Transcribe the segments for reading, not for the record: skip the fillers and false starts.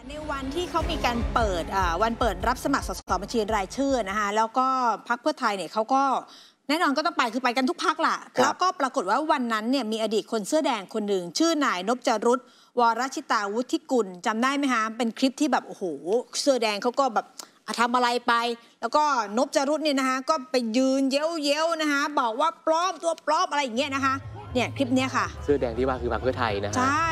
ในวันที่เขามีการเปิดวันเปิดรับสมัครสสบัญชีรายชื่อนะคะแล้วก็พรรคเพื่อไทยเนี่ยเขาก็แน่นอนก็ต้องไปคือไปกันทุกพรรคล่ะแล้วก็ปรากฏว่าวันนั้นเนี่ยมีอดีตคนเสื้อแดงคนหนึ่งชื่อนายนพจรุตวรชิตาวุฒิกุลจำได้ไหมคะเป็นคลิปที่แบบโอ้โหเสื้อแดงเขาก็แบบทำอะไรไปแล้วก็นพจรุตเนี่ยนะคะก็ไปยืนเย้ยวนะคะบอกว่าปลอมตัวปลอมอะไรอย่างเงี้ยนะคะเนี่ยคลิปเนี้ยค่ะเสื้อแดงที่ว่าคือพรรคเพื่อไทยนะฮะใช่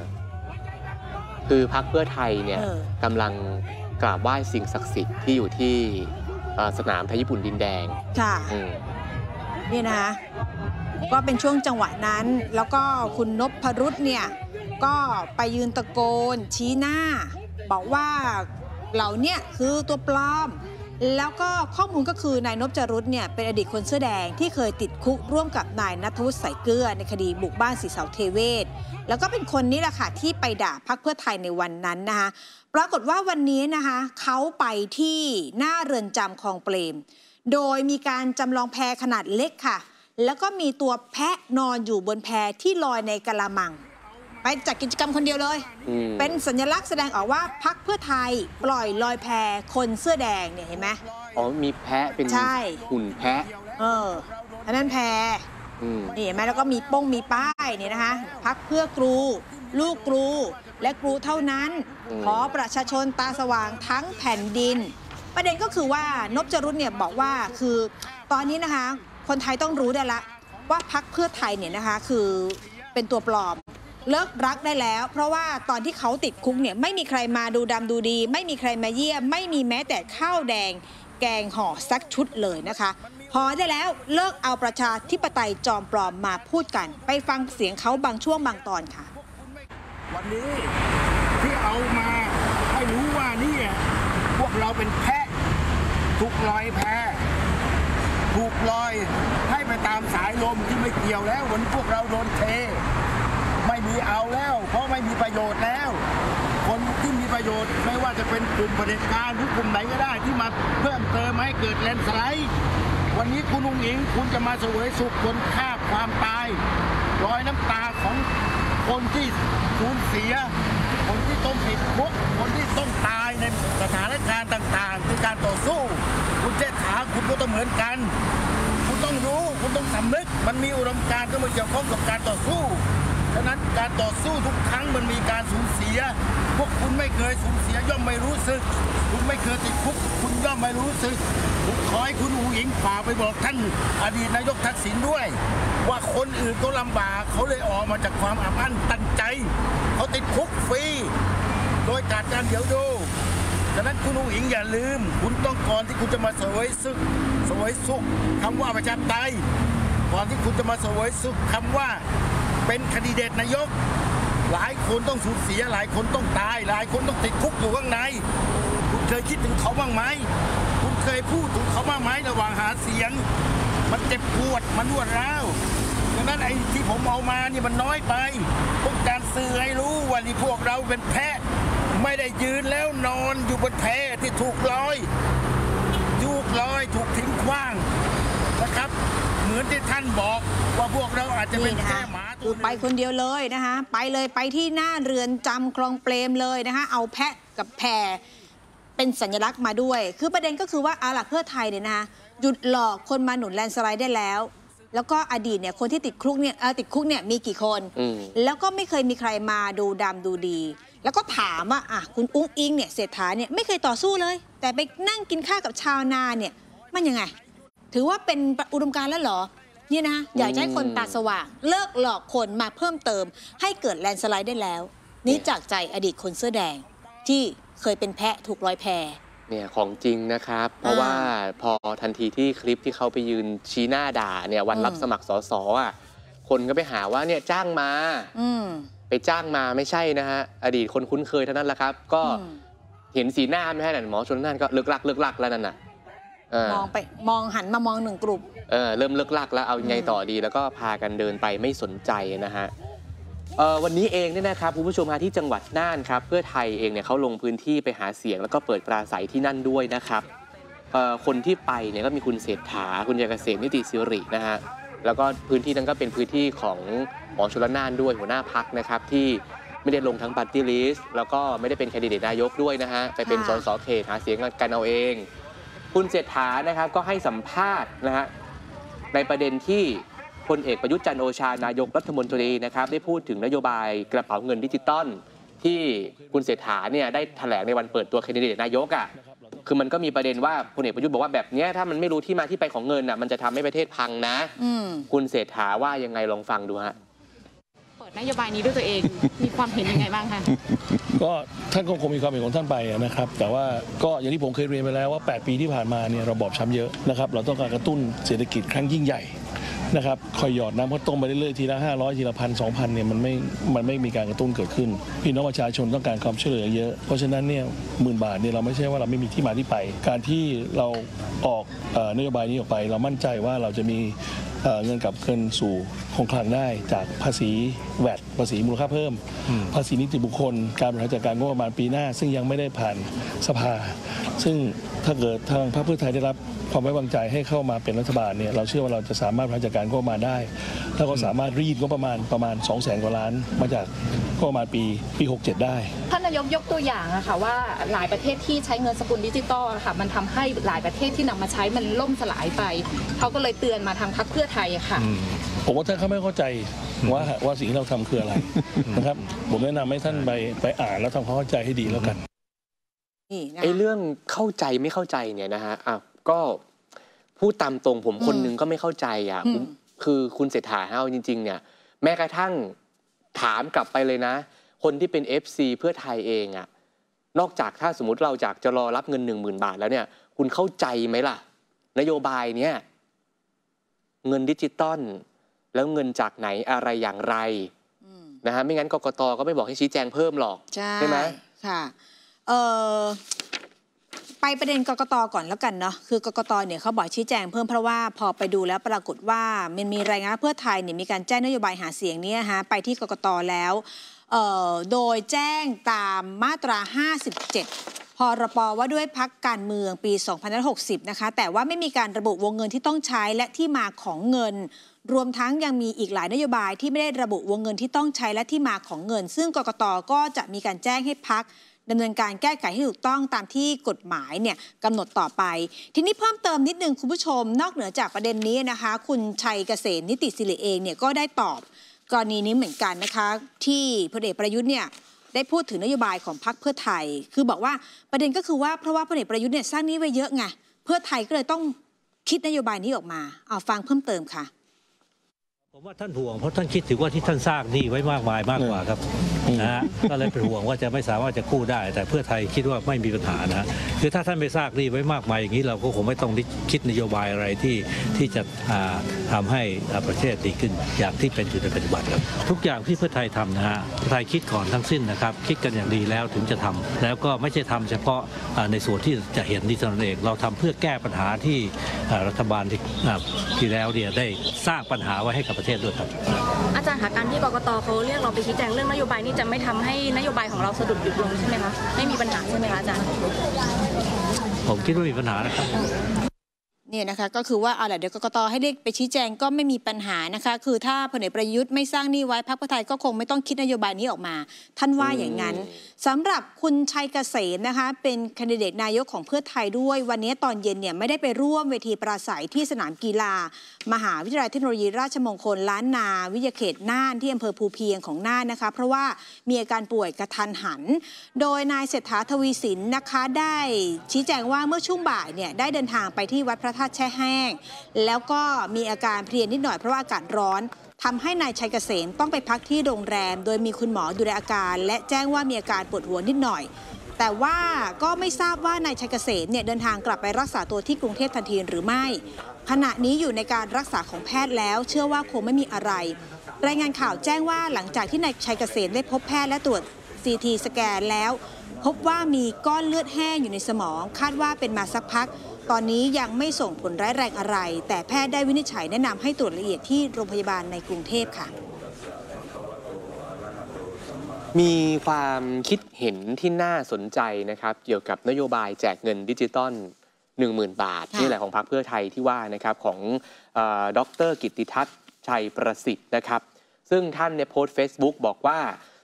คือพรรคเพื่อไทยเนี่ยกำลังกราบไหว้สิ่งศักดิ์สิทธิ์ที่อยู่ที่สนามไทยญี่ปุ่นดินแดงค่ะนี่นะคะก็เป็นช่วงจังหวะนั้นแล้วก็คุณนพรุตเนี่ยก็ไปยืนตะโกนชี้หน้าบอกว่าเหล่านี้คือตัวปลอมแล้วก็ข้อมูลก็คือนายนพจรุตเนี่ยเป็นอดีตคนเสื้อแดงที่เคยติดคุกร่วมกับนายณัฐวุฒิสายเกลือในคดีบุกบ้านศรีเสาเทเวศแล้วก็เป็นคนนี้แหละค่ะที่ไปด่าพรรคเพื่อไทยในวันนั้นนะคะปรากฏว่าวันนี้นะคะเขาไปที่หน้าเรือนจำคลองเปรมโดยมีการจำลองแพขนาดเล็กค่ะแล้วก็มีตัวแพะนอนอยู่บนแพที่ลอยในกะละมังไปจัดกิจกรรมคนเดียวเลยเป็นสัญลักษณ์แสดงออกว่าพรรคเพื่อไทยปล่อยลอยแพคนเสื้อแดงเนี่ยเห็นไหมอ๋อมีแพะเป็นหุ่นแพะอันนั้นแพนี่เห็นไหมแล้วก็มีป้งมีป้ายเนี่ยนะคะพรรคเพื่อครูลูกครูและครูเท่านั้นขอประชาชนตาสว่างทั้งแผ่นดินประเด็นก็คือว่านพจรุตเนี่ยบอกว่าคือตอนนี้นะคะคนไทยต้องรู้ได้ละว่าพรรคเพื่อไทยเนี่ยนะคะคือเป็นตัวปลอมเลิกรักได้แล้วเพราะว่าตอนที่เขาติดคุกเนี่ยไม่มีใครมาดูดำดูดีไม่มีใครมาเยี่ยมไม่มีแม้แต่ข้าวแดงแกงห่อสักชุดเลยนะคะพอได้แล้วเลิกเอาประชาธิปไตยจอมปลอมมาพูดกันไปฟังเสียงเขาบางช่วงบางตอนค่ะวันนี้ที่เอามาให้รู้ว่านี่พวกเราเป็นแพะถูกลอยแพถูกลอยให้ไปตามสายลมที่ไม่เกี่ยวแล้ววันพวกเราโดนเทไม่มีเอาแล้วเพราะไม่มีประโยชน์แล้วคนที่มีประโยชน์ไม่ว่าจะเป็นกลุ่มเผด็จการหรือกลุ่มไหนก็ได้ที่มาเพิ่มเติมให้เกิดแลนด์สไลด์วันนี้คุณอุ้งอิงคุณจะมาเสวยสุขบนค่าความตายรอยน้ำตาของคนที่สูญเสียคนที่ต้องติดคุกคนที่ต้องตายในสถานการณ์ต่างๆคือการต่อสู้คุณเจษฐาคุณก็ต้องเหมือนกันคุณต้องรู้คุณต้องสำนึกมันมีอุดมการณ์ก็มาเกี่ยวข้องกับการต่อสู้ฉะนั้นการต่อสู้ทุกครั้งมันมีการสูญเสียพวกคุณไม่เคยสูญเสียย่อมไม่รู้สึกคุณไม่เคยติดคุกคุณย่อมไม่รู้สึกผมขอให้คุณอุ้งอิงฝากไปบอกท่านอดีตนายกทักษิณด้วยว่าคนอื่นก็ลำบากเขาเลยออกมาจากความอับอั้นตันใจเขาติดคุกฟรีโดยการเดี๋ยวดูฉะนั้นคุณอุ้งอิงอย่าลืมคุณต้องก่อนที่คุณจะมาเสวยสุขคำว่าประชาธิปไตยก่อนที่คุณจะมาเสวยสุขคำว่าเป็นแคนดิเดตนายกหลายคนต้องสูญเสียหลายคนต้องตายหลายคนต้องติดคุกอยู่ข้างในคุณเคยคิดถึงเขาบ้างไหมคุณเคยพูดถึงเขาบ้างไหมระหว่างหาเสียงมันเจ็บปวดมันรวดร้าวดังนั้นไอ้ที่ผมเอามานี่มันน้อยไปต้องการสื่อให้รู้ว่านี่พวกเราเป็นแพะไม่ได้ยืนแล้วนอนอยู่บนแพที่ถูกลอยถูกทิ้งขว้างนะครับเหมือนที่ท่านบอกว่าพวกเราอาจจะเป็นแค่หมาตัวไปคนเดียวเลยนะคะไปเลยไปที่หน้าเรือนจำคลองเปรมเลยนะคะเอาแพะกับแพเป็นสัญลักษณ์มาด้วยคือประเด็นก็คือว่าล่ะเพื่อไทยเนี่ยนะคะหยุดหลอกคนมาหนุนแลนด์สไลด์ได้แล้วแล้วก็อดีตเนี่ยคนที่ติดคุกเนี่ยมีกี่คนแล้วก็ไม่เคยมีใครมาดูดำดูดีแล้วก็ถามว่าคุณอุ้งอิงเนี่ยเศรษฐาเนี่ยไม่เคยต่อสู้เลยแต่ไปนั่งกินข้าวกับชาวนาเนี่ยมันยังไงถือว่าเป็นอุดมการณ์แล้วเหรอนี่นะอยากให้คนตาสว่างเลิกหลอกคนมาเพิ่มเติมให้เกิดแลนด์สไลด์ได้แล้วนี่จากใจอดีตคนเสื้อแดงที่เคยเป็นแพะถูกลอยแพเนี่ยของจริงนะครับเพราะว่าพอทันทีที่คลิปที่เขาไปยืนชี้หน้าด่าเนี่ยวันรับสมัครสสคนก็ไปหาว่าเนี่ยจ้างมาไปจ้างมาไม่ใช่นะฮะอดีตคนคุ้นเคยเท่านั้นแหละครับก็เห็นสีหน้าไม่ใช่หมอชนนั่นก็เลิกลักแล้วนั่นน่ะมองหันมามองหนึ่งกลุ่มเริ่มเลิกลักแล้วเอาไงต่อดีแล้วก็พากันเดินไปไม่สนใจนะฮะวันนี้เองเนี่ยนะครับคุณผู้ชมที่จังหวัดน่านครับเพื่อไทยเองเนี่ยเขาลงพื้นที่ไปหาเสียงแล้วก็เปิดปราศัยที่นั่นด้วยนะครับคนที่ไปเนี่ยก็มีคุณเศรษฐาคุณยายเกษมนิติสิรินะฮะแล้วก็พื้นที่นั้นก็เป็นพื้นที่ของหมอชลน่านด้วยหัวหน้าพรรคนะครับที่ไม่ได้ลงทั้งปาร์ตี้ลิสต์แล้วก็ไม่ได้เป็นแคนดิเดตนายกด้วยนะฮะไปเป็นสสเขตหาเสียงกันเอาเองคุณเศรษฐานะครับก็ให้สัมภาษณ์นะฮะในประเด็นที่พลเอกประยุทธ์จันทร์โอชานายกรัฐมนตรีนะครับได้พูดถึงนโยบายกระเป๋าเงินดิจิตอลที่คุณเศรษฐาเนี่ยได้แถลงในวันเปิดตัวแคนดิเดตนายกคือมันก็มีประเด็นว่าพลเอกประยุทธ์บอกว่าแบบนี้ถ้ามันไม่รู้ที่มาที่ไปของเงินมันจะทำให้ประเทศพังนะคุณเศรษฐาว่ายังไงลองฟังดูฮะเปิดนโยบายนี้ด้วยตัวเอง มีความเห็นยังไงบ้างคะก็ท่านก็คงมีความเห็นของท่านไปนะครับแต่ว่าก็อย่างที่ผมเคยเรียนไปแล้วว่า8 ปีที่ผ่านมาเนี่ยเราบอบช้ำเยอะนะครับเราต้องการกระตุ้นเศรษฐกิจครั้งยิ่งใหญ่นะครับคอยหยอดน้ำข้าวต้มไปเรื่อยๆทีละ500ทีละ1,000 2,000เนี่ยมันไม่มีการกระตุ้นเกิดขึ้นพี่น้องประชาชนต้องการความช่วยเหลือเยอะเพราะฉะนั้นเนี่ย10,000 บาทเนี่ยเราไม่ใช่ว่าเราไม่มีที่มาที่ไปการที่เราออกนโยบายนี้ออกไปเรามั่นใจว่าเราจะมีเงินกับเงินสู่คงคลังได้จากภาษีแวตภาษีมูลค่าเพิ่มภาษีนิติบุคคลการบริหารจัดการงบประมาณปีหน้าซึ่งยังไม่ได้ผ่านสภาซึ่งถ้าเกิดทางพรรคเพื่อไทยได้รับความไว้วางใจให้เข้ามาเป็นรัฐบาลเนี่ยเราเชื่อว่าเราจะสามารถบริหารจัดการงบประมาณได้แล้วก็สามารถรีดงบประมาณ 200,000 กว่าล้านมาจากงบประมาณปี 67 ได้ท่านนายกยกตัวอย่างอะค่ะว่าหลายประเทศที่ใช้เงินสกุลดิจิตอลค่ะมันทำให้หลายประเทศที่นำมาใช้มันล่มสลายไปเขาก็เลยเตือนมาทางพรรคเพื่อไทยค่ะผมว่าท่านเขาไม่เข้าใจว่าสิ่งที่เราทำคืออะไรนะครับผมแนะนำให้ท่านไปอ่านแล้วทำความเข้าใจให้ดีแล้วกันไอ้เรื่องเข้าใจไม่เข้าใจเนี่ยนะฮะก็พูดตามตรงผมคนนึงก็ไม่เข้าใจคือคุณเศรษฐาเอาจริงๆเนี่ยแม้กระทั่งถามกลับไปเลยนะคนที่เป็น FC เพื่อไทยเองนอกจากถ้าสมมติเราจากจะรอรับเงิน 10,000 บาทแล้วเนี่ยคุณเข้าใจไหมล่ะนโยบายเนี่ยเงินดิจิตอลแล้วเงินจากไหนอะไรอย่างไรนะฮะไม่งั้นกกต.ก็ไม่บอกให้ชี้แจงเพิ่มหรอกใช่ไหมค่ะไปประเด็นกกต.ก่อนแล้วกันเนาะคือกกต.เนี่ยเขาบอกชี้แจงเพิ่มเพราะว่าพอไปดูแล้วปรากฏว่ามันมีรายงานเพื่อไทยเนี่ยมีการแจ้งนโยบายหาเสียงนี้ไปที่กกต.แล้วโดยแจ้งตามมาตรา57พรป.ว่าด้วยพรรคการเมืองปี2560นะคะแต่ว่าไม่มีการระบุวงเงินที่ต้องใช้และที่มาของเงินรวมทั้งยังมีอีกหลายนโยบายที่ไม่ได้ระบุวงเงินที่ต้องใช้และที่มาของเงินซึ่งกกต.ก็จะมีการแจ้งให้พรรคดำเนินการแก้ไขให้ถูกต้องตามที่กฎหมายเนี่ยกำหนดต่อไปทีนี้เพิ่มเติมนิดนึงคุณผู้ชมนอกเหนือจากประเด็นนี้นะคะคุณชัยเกษมนิติศิริเองเนี่ยก็ได้ตอบกรณีนี้เหมือนกันนะคะที่พลเอกประยุทธ์เนี่ยได้พูดถึงนโยบายของพรรคเพื่อไทยคือบอกว่าประเด็นก็คือว่าเพราะว่าพลเอกประยุทธ์เนี่ยสร้างหนี้ไว้เยอะไงเพื่อไทยก็เลยต้องคิดนโยบายนี้ออกมาเอาฟังเพิ่มเติมค่ะผมว่าท่านห่วงเพราะท่านคิดถึงว่าที่ท่านสร้างหนี้ไว้มากมายมากกว่าครับนะฮะก็เลยเป็นห่วงว่าจะไม่สามารถจะกู้ได้แต่เพื่อไทยคิดว่าไม่มีปัญหานะคือถ้าท่านไม่สร้างหนี้ไว้มากมายอย่างนี้เราก็คงไม่ต้องคิดนโยบายอะไรที่จะทำให้ประเทศดีขึ้นอย่างที่เป็นอยู่ในปัจจุบันครับทุกอย่างที่เพื่อไทยทำนะฮะเพื่อไทยคิดก่อนทั้งสิ้นนะครับคิดกันอย่างดีแล้วถึงจะทำแล้วก็ไม่ใช่ทำเฉพาะในส่วนที่จะเห็นนี่เท่านั้นเองเราทำเพื่อแก้ปัญหาที่รัฐบาลที่แล้วเนี่ยได้สร้างปัญหาไว้ให้กับประเทศด้วยครับอาจารย์คะการที่กกต.เขาเรียกเราไปชี้แจงเรื่องนโยบายนี้จะไม่ทำให้นโยบายของเราสะดุดหยุดลงใช่ไหมคะไม่มีปัญหาใช่ไหมคะอาจารย์ผมคิดว่ามีปัญหานะครับเนี่ยนะคะก็คือว่าเดี๋ยวกกต.ให้เรียกไปชี้แจงก็ไม่มีปัญหานะคะคือถ้าพลเอกประยุทธ์ไม่สร้างหนี้ไว้พรรคเพื่อไทยก็คงไม่ต้องคิดนโยบายนี้ออกมาท่านว่าอย่างนั้นสำหรับคุณชัยเกษมนะคะเป็นแคนดิเดตนายกของเพื่อไทยด้วยวันนี้ตอนเย็นเนี่ยไม่ได้ไปร่วมเวทีปราศัยที่สนามกีฬามหาวิทยาลัยเทคโนโลยีราชมงคลล้านนาวิทยาเขตน่านที่อำเภอภูเพียงของน่านนะคะเพราะว่ามีอาการป่วยกระทันหันโดยนายเศรษฐาทวีสินนะคะได้ชี้แจงว่าเมื่อช่วงบ่ายเนี่ยได้เดินทางไปที่วัดพระธาตุแช่แห้งแล้วก็มีอาการเพลียนิดหน่อยเพราะว่าอากาศร้อนทำให้นายชัยเกษมต้องไปพักที่โรงแรมโดยมีคุณหมอดูแลอาการและแจ้งว่ามีอาการปวดหัวนิดหน่อยแต่ว่าก็ไม่ทราบว่านายชัยเกษมเนี่ยเดินทางกลับไปรักษาตัวที่กรุงเทพทันทีหรือไม่ขณะนี้อยู่ในการรักษาของแพทย์แล้วเชื่อว่าคงไม่มีอะไรรายงานข่าวแจ้งว่าหลังจากที่นายชัยเกษมได้พบแพทย์และตรวจ CT สแกนแล้วพบว่ามีก้อนเลือดแห้งอยู่ในสมองคาดว่าเป็นมาสักพักตอนนี้ยังไม่ส่งผลร้ายแรงอะไรแต่แพทย์ได้วินิจฉัยแนะนำให้ตรวจละเอียดที่โรงพยาบาลในกรุงเทพค่ะมีความคิดเห็นที่น่าสนใจนะครับเกี่ยวกับนโยบายแจกเงินดิจิตอล 10,000 บาทนี่แหละของพรรคเพื่อไทยที่ว่านะครับของดร.กิตติทัศน์ชัยประสิทธิ์นะครับซึ่งท่านในโพสต์ Facebook บอกว่า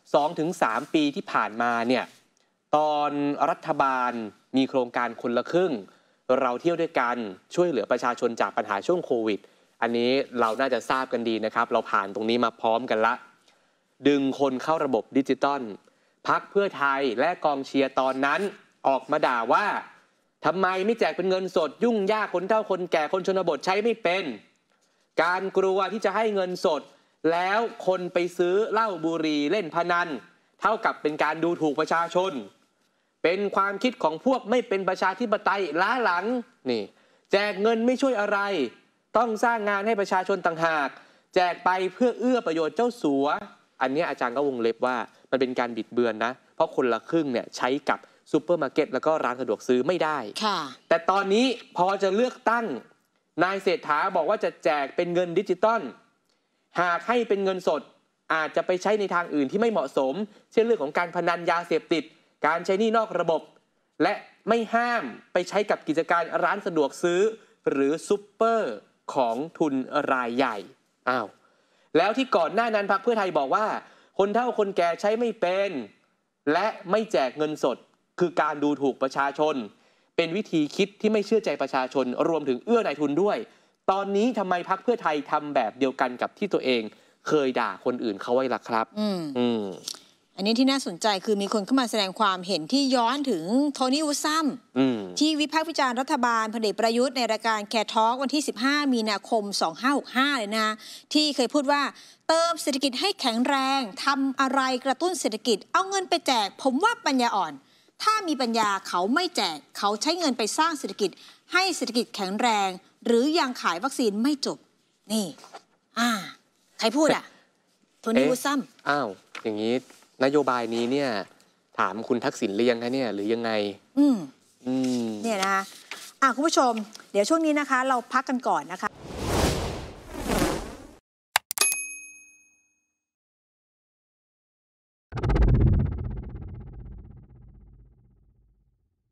2-3 ปีที่ผ่านมาเนี่ยตอนรัฐบาลมีโครงการคนละครึ่งเราเที่ยวด้วยกันช่วยเหลือประชาชนจากปัญหาช่วงโควิดอันนี้เราน่าจะทราบกันดีนะครับเราผ่านตรงนี้มาพร้อมกันละดึงคนเข้าระบบดิจิตอลพรรคเพื่อไทยและกองเชียร์ตอนนั้นออกมาด่าว่าทำไมไม่แจกเป็นเงินสดยุ่งยากคนเฒ่าคนแก่คนชนบทใช้ไม่เป็นการกลัวที่จะให้เงินสดแล้วคนไปซื้อเหล้าบุหรี่เล่นพนันเท่ากับเป็นการดูถูกประชาชนเป็นความคิดของพวกไม่เป็นประชาธิปไตยล้าหลังนี่แจกเงินไม่ช่วยอะไรต้องสร้างงานให้ประชาชนต่างหากแจกไปเพื่อเอื้อประโยชน์เจ้าสัวอันนี้อาจารย์ก็วงเล็บว่ามันเป็นการบิดเบือนนะเพราะคนละครึ่งเนี่ยใช้กับซูเปอร์มาร์เก็ตแล้วก็ร้านสะดวกซื้อไม่ได้แต่ตอนนี้พอจะเลือกตั้งนายเศรษฐาบอกว่าจะแจกเป็นเงินดิจิตอลหากให้เป็นเงินสดอาจจะไปใช้ในทางอื่นที่ไม่เหมาะสมเช่นเรื่องของการพนันยาเสพติดการใช้หนี้นอกระบบและไม่ห้ามไปใช้กับกิจการร้านสะดวกซื้อหรือซุปเปอร์ของทุนรายใหญ่อ้าวแล้วที่ก่อนหน้านั้นพรรคเพื่อไทยบอกว่าคนเฒ่าคนแก่ใช้ไม่เป็นและไม่แจกเงินสดคือการดูถูกประชาชนเป็นวิธีคิดที่ไม่เชื่อใจประชาชนรวมถึงเอื้อนายทุนด้วยตอนนี้ทำไมพรรคเพื่อไทยทำแบบเดียวกันกับที่ตัวเองเคยด่าคนอื่นเขาไว้ล่ะครับอันนี้ที่น่าสนใจคือมีคนเข้ามาแสดงความเห็นที่ย้อนถึงโทนี่วูดซัมที่วิพากษ์วิจารณ์รัฐบาลพลเอกประยุทธ์ในรายการแคร์ทอล์กวันที่15 มีนาคม 2565 เลยนะที่เคยพูดว่าเติมเศรษฐกิจให้แข็งแรงทำอะไรกระตุ้นเศรษฐกิจเอาเงินไปแจกผมว่าปัญญาอ่อนถ้ามีปัญญาเขาไม่แจกเขาใช้เงินไปสร้างเศรษฐกิจให้เศรษฐกิจแข็งแรงหรือยังขายวัคซีนไม่จบนี่ใครพูดโทนี่วูดซัมอ้าวอย่างนี้นโยบายนี้เนี่ยถามคุณทักษิณหรือยังคะเนี่ยหรือยังไงเนี่ยนะคุณผู้ชมเดี๋ยวช่วงนี้นะคะเราพักกันก่อนนะคะ